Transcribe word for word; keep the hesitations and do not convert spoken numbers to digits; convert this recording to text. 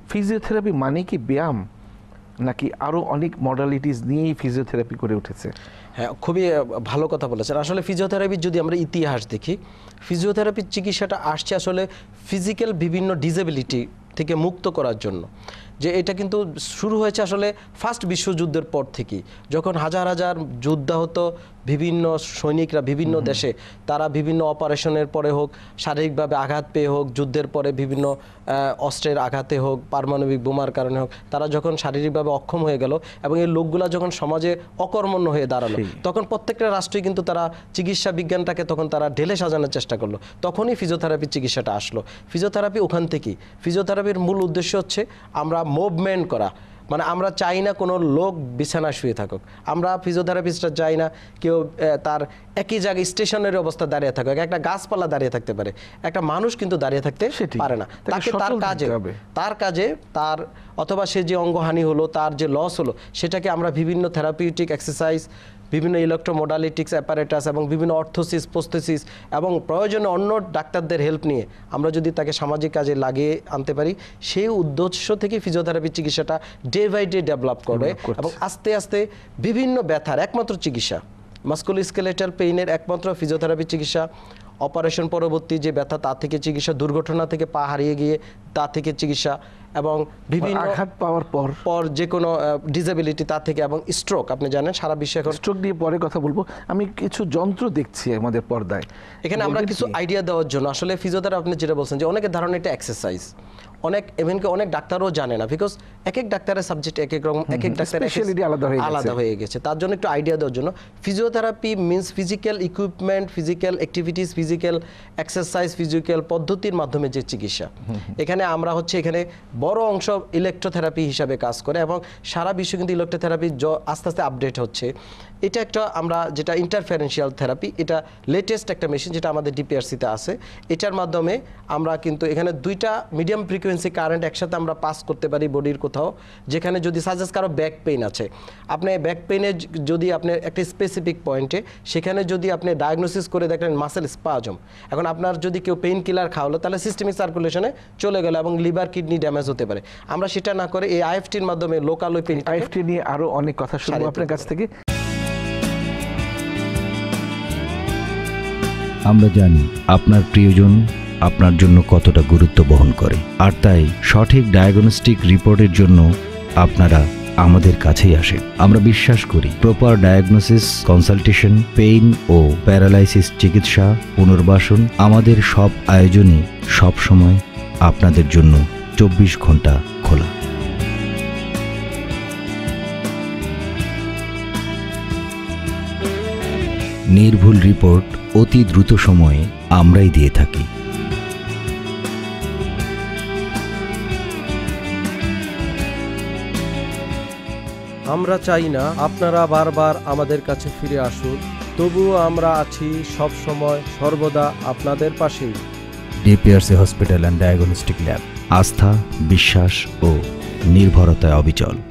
Physiotherapy মানে কি ব্যায়াম নাকি আরও অনেক মডালিটিস নিয়েই ফিজিওথেরাপি করে উঠেছে? হ্যাঁ, খুবই ভালো কথা বলেছেন। আসলে ফিজিওথেরাপির যদি আমরা ইতিহাস দেখি, ফিজিওথেরাপির চিকিৎসাটা আসছে আসলে ফিজিক্যাল বিভিন্ন ডিসেবিলিটি থেকে মুক্ত করার জন্য। যে এটা কিন্তু শুরু হয়েছে আসলে ফার্স্ট বিশ্বযুদ্ধের পর থেকেই, যখন হাজার হাজার যোদ্ধা হতো, বিভিন্ন সৈনিকরা বিভিন্ন দেশে তারা বিভিন্ন অপারেশনের পরে হোক, শারীরিকভাবে আঘাত পেয়ে হোক, যুদ্ধের পরে বিভিন্ন অস্ত্রের আঘাতে হোক, পারমাণবিক বোমার কারণে হোক, তারা যখন শারীরিকভাবে অক্ষম হয়ে গেল এবং এই লোকগুলা যখন সমাজে অকর্মণ্য হয়ে দাঁড়ালো, তখন প্রত্যেকটা রাষ্ট্রই কিন্তু তারা চিকিৎসা বিজ্ঞানটাকে তখন তারা ঢেলে সাজানোর চেষ্টা করলো। তখনই ফিজিওথেরাপির চিকিৎসাটা আসলো। ফিজিওথেরাপি ওখান থেকেই। ফিজিওথেরাপির মূল উদ্দেশ্য হচ্ছে আমরা মুভমেন্ট করা, মানে আমরা চাই না কোনো লোক বিছানা শুয়ে থাকুক, আমরা ফিজিওথেরাপিস্টরা চাই না কেউ তার একই জায়গায় স্টেশনের অবস্থা দাঁড়িয়ে থাকুক। একটা গাছপালা দাঁড়িয়ে থাকতে পারে, একটা মানুষ কিন্তু দাঁড়িয়ে থাকতে পারে না। তাকে তার কাজে তার কাজে তার অথবা সে যে অঙ্গহানি হলো, তার যে লস হলো, সেটাকে আমরা বিভিন্ন থেরাপিউটিক এক্সারসাইজ, বিভিন্ন ইলেকট্রোমোডালিটিক্স অ্যাপারেটাস এবং বিভিন্ন অর্থোসিস, প্রস্থেসিস এবং প্রয়োজনে অন্য ডাক্তারদের হেল্প নিয়ে আমরা যদি তাকে সামাজিক কাজে লাগিয়ে আনতে পারি, সেই উদ্দেশ্য থেকে ফিজিওথেরাপি চিকিৎসাটা ডে বাই ডে ডেভেলপ করে এবং আস্তে আস্তে বিভিন্ন ব্যথার একমাত্র চিকিৎসা, মাস্কুলোস্কেলেটাল পেইনের একমাত্র ফিজিওথেরাপি চিকিৎসা, অপারেশন পরবর্তী যে ব্যথা তা থেকে চিকিৎসা, দুর্ঘটনা থেকে পা হারিয়ে গিয়ে তা থেকে চিকিৎসা এবং বিভিন্ন আঘাত পাওয়ার পর পর যে কোনো ডিসেবিলিটি তা থেকে, এবং স্ট্রোক, আপনি জানেন সারা বিশ্বে এখন স্ট্রোক নিয়ে পরে কথা বলবো। আমি কিছু যন্ত্র দেখছি আমাদের পর্দায়, এখানে আমরা কিছু আইডিয়া দেওয়ার জন্য। আসলে ফিজিওথেরাপি আপনি যেটা বলছেন যে অনেকের ধারণা এটা এক্সারসাইজ, অনেক এমনকি অনেক ডাক্তারও জানে না, বিকজ এক এক ডাক্তারের সাবজেক্ট এক এক রকম, এক এক ডাক্তারের স্পেশালিটি আলাদা হয়ে আলাদা হয়ে গেছে। তার জন্য একটু আইডিয়া দেওয়ার জন্য, physiotherapy means physical equipment, physical activities, physical exercise, physical পদ্ধতির মাধ্যমে যে চিকিৎসা। এখানে আমরা হচ্ছে এখানে বড় অংশ ইলেকট্রোথেরাপি হিসাবে কাজ করে এবং সারা বিশ্বে কিন্তু ইলেকট্রোথেরাপি আস্তে আস্তে আপডেট হচ্ছে। এটা একটা আমরা যেটা ইন্টারফারেন্সিয়াল থেরাপি, এটা লেটেস্ট একটা মেশিন যেটা আমাদের ডিপিআরসিতে আছে। এটার মাধ্যমে আমরা কিন্তু এখানে দুইটা মিডিয়াম ফ্রিকোয়েন্সি কারেন্ট একসাথে আমরা পাস করতে পারি বডির কোথাও, যেখানে যদি সাজেস্ট কারো ব্যাক পেইন আছে, আপনি ব্যাক পেইনে যদি আপনি একটা স্পেসিফিক পয়েন্টে সেখানে যদি আপনি ডায়াগনোসিস করে দেখলেন মাসেল স্পাজম, এখন আপনার যদি কেউ পেইন কিলার খাওয়ালো তাহলে সিস্টেমিক সার্কুলেশনে চলে গেল এবং লিভার কিডনি ড্যামেজ হতে পারে। আমরা সেটা না করে এই আইএফটির মাধ্যমে লোকাল ওই পেইন, আইএফটি নিয়ে আরও অনেক কথা শুনবো আপনার কাছ থেকে। আমরা জানি আপনার প্রিয়জন আপনার জন্য কতটা গুরুত্ব বহন করে, আর তাই সঠিক ডায়াগনস্টিক রিপোর্টের জন্য আপনারা আমাদের কাছেই আসেন। আমরা বিশ্বাস করি প্রপার ডায়াগনোসিস, কনসালটেশন, পেইন ও প্যারালাইসিস চিকিৎসা, পুনর্বাসন, আমাদের সব আয়োজনই সবসময় আপনাদের জন্য চব্বিশ ঘন্টা খোলা। নির্ভুল রিপোর্ট অতি দ্রুত সময়ে আমরাই দিয়ে থাকি। আমরা চাই না আপনারা বারবার আমাদের কাছে ফিরে আসুন, তবুও আমরা আছি সব সময় সর্বদা আপনাদের পাশেই। DPRC hospital and diagnostic lab, আস্থা, বিশ্বাস ও নির্ভরতায় অবিচল।